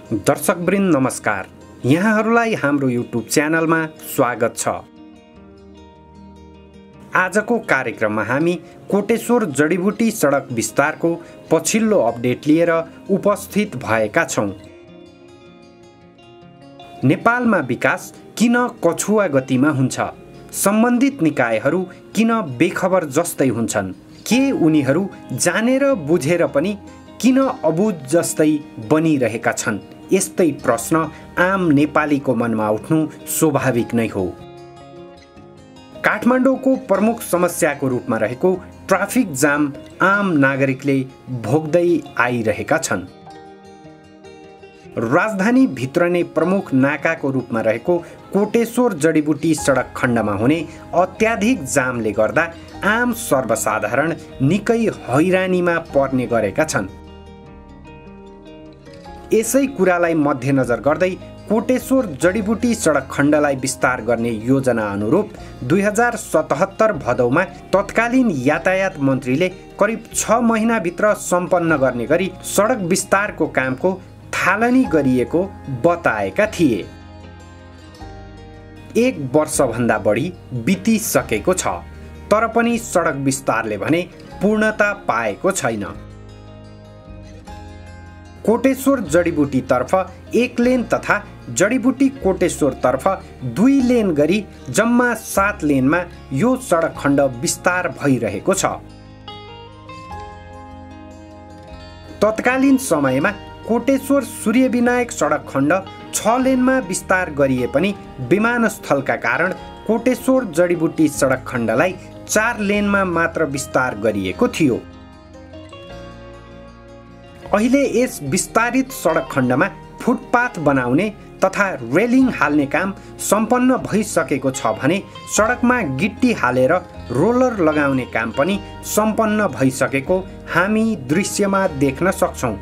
दर्शकवृन्द नमस्कार। यहाँहरूलाई हाम्रो युट्युब च्यानलमा स्वागत छ। आजको कार्यक्रममा हामी कोटेश्वर जडीबुटी सडक विस्तारको पछिल्लो अपडेट लिएर उपस्थित भएका छौं। नेपालमा विकास किन कछुवा गतिमा हुन्छ? सम्बन्धित निकायहरू किन बेखबर जस्तै हुन्छन्? के उनीहरू जानेर बुझेर पनि किन अबुझ जस्तै बनिरहेका छन्? यस्तै प्रश्न आम नेपालीको मनमा उठ्नु स्वाभाविक नै हो। काठमाडौँको प्रमुख समस्याको रूपमा रहेको ट्राफिक जाम आम नागरिकले भोग्दै आइरहेका छन्। राजधानी भित्र नै प्रमुख नाकाको रूपमा रहेको कोटेश्वर जडीबुटी सडक खण्डमा हुने अत्याधिक जामले गर्दा आम सर्वसाधारण निकै हैरानीमा पर्ने गरेका छन्। यसै कुरालाई मध्यनजर गर्दै कोटेश्वर जडीबुटी सडक खण्डलाई विस्तार गर्ने योजना अनुरूप 2077 भदौमा तत्कालीन यातायात मन्त्रीले करिब 6 महिनाभित्र सम्पन्न गर्ने गरी सडक विस्तारको कामको थालनी गरिएको बताएका थिए। 1 वर्षभन्दा बढी बितिसकेको छ, तर पनि सडक विस्तारले भने पूर्णता पाएको छैन। कोटेश्वर जडीबुटी तर्फ 1 लेन तथा जडीबुटी कोटेश्वर तर्फ 2 लेन गरी जम्मा 7 लेनमा यो सडक खण्ड विस्तार भइरहेको छ। तत्कालीन समयमा कोटेश्वर सूर्यविनायक सडक खण्ड 6 लेनमा विस्तार गरिए पनि विमानस्थलका कारण कोटेश्वर जडीबुटी सडक खण्डलाई 4 लेनमा मात्र विस्तार गरिएको थियो। अहिले यस विस्तारित सडक खण्डमा फुटपाथ बनाउने तथा रेलिङ हाल्ने काम सम्पन्न भइसकेको छ भने सडकमा गिट्टी हालेर रोलर लगाउने काम पनि सम्पन्न भइसकेको हामी दृश्यमा देख्न सक्छौं।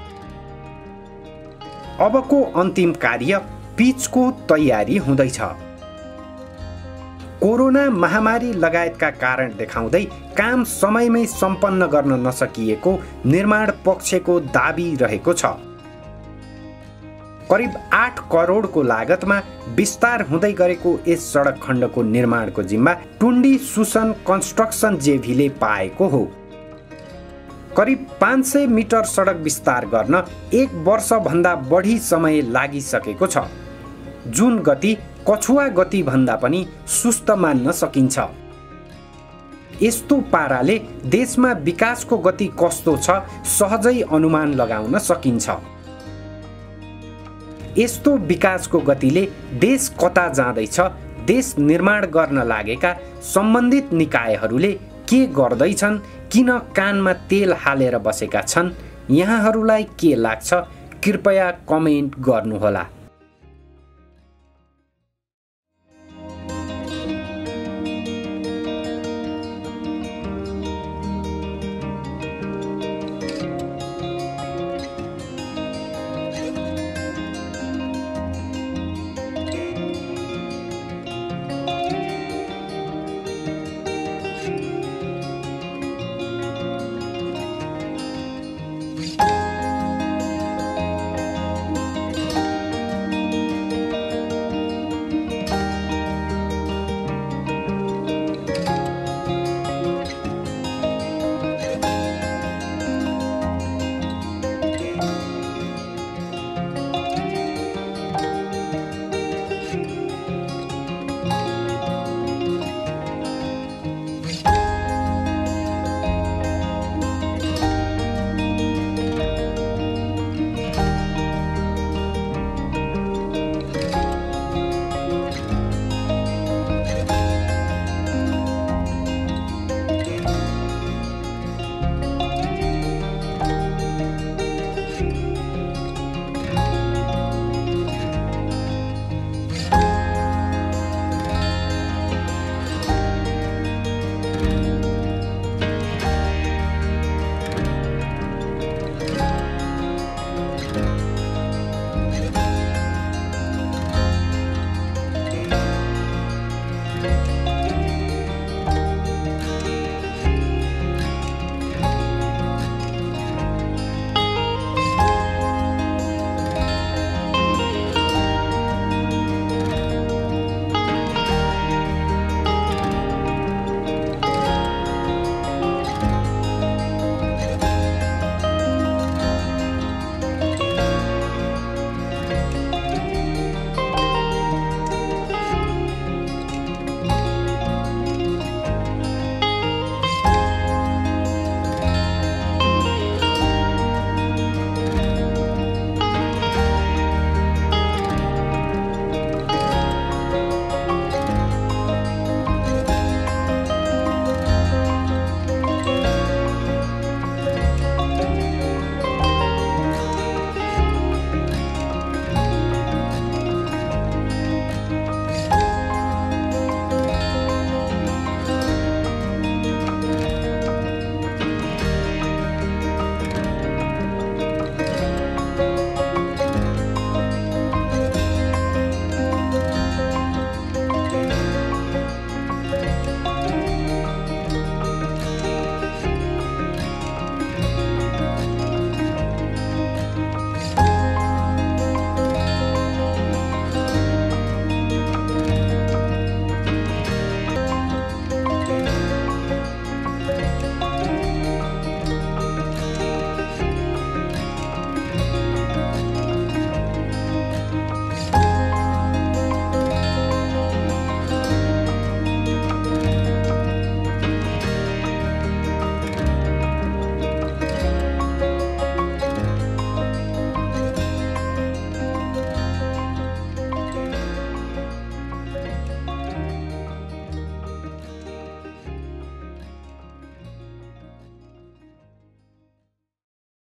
अबको अन्तिम कार्य पिचको तयारी हुँदैछ। कोरोना महामारी लगायतका कारण देखाउँदै काम समयमै सम्पन्न गर्न नसकिएको निर्माण पक्षको दाबी रहेको छ। करिब 8 करोडको लागतमा विस्तार हुँदै गरेको यस सडक खण्डको निर्माणको जिम्मा टुण्डी सुसन कन्स्ट्रक्सन जेभीले पाएको हो। करिब 500 मिटर सडक विस्तार गर्न 1 वर्षभन्दा बढी समय लागिसकेको छ, जुन गति कछुवा गति भन्दा पनि सुस्त मान्न सकिन्छ। यस्तो पाराले देशमा विकासको गति कस्तो छ सहजै अनुमान लगाउन सकिन्छ। यस्तो विकासको गतिले देश कता जाँदैछ, देश निर्माण गर्न लागेका सम्बन्धित निकायहरूले के गर्दैछन्, किन कानमा तेल हालेर बसेका छन्, यहाँहरूलाई के लाग्छ कृपया कमेन्ट गर्नुहोला।